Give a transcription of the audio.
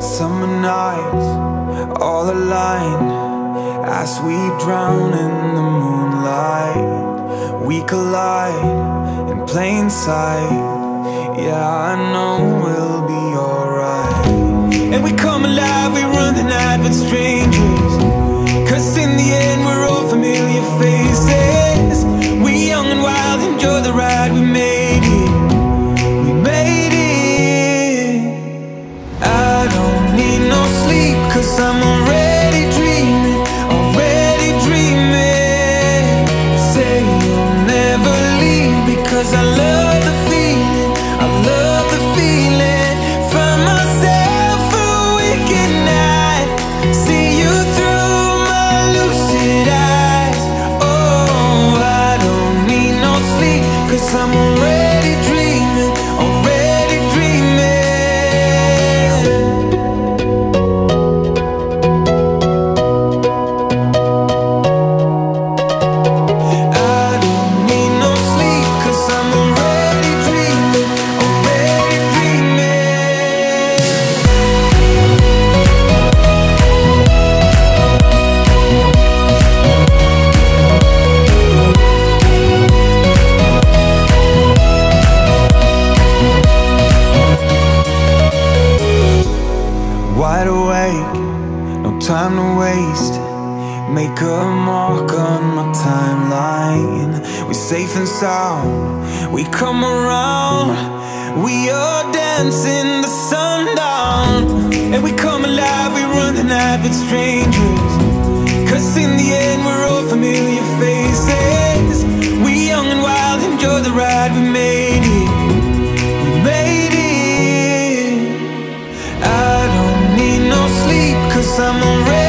Summer nights, all aligned, as we drown in the moonlight. We collide in plain sight. Yeah, I know we'll be alright. And we come alive, we run the night with strangers, 'cause in the end we're all familiar faces. We young and wild, enjoy the ride, we made it. We made it. I don't need no sleep, 'cause I'm already dreaming, already dreaming. Say you'll never leave, because I love the feeling, I love the feeling. Find myself a wicked night, see you through my lucid eyes. Oh, I don't need no sleep, 'cause I'm already dreaming, already dreaming. I don't need no sleep, 'cause I'm already dreaming, already dreaming. Wide awake, no time to waste. Make a mark on my timeline. We're safe and sound, we come around. We are dancing the sundown. And we come alive, we run the night with strangers, 'cause in the end we're all familiar faces. We young and wild, enjoy the ride, we made it. We made it. I don't need no sleep, 'cause I'm already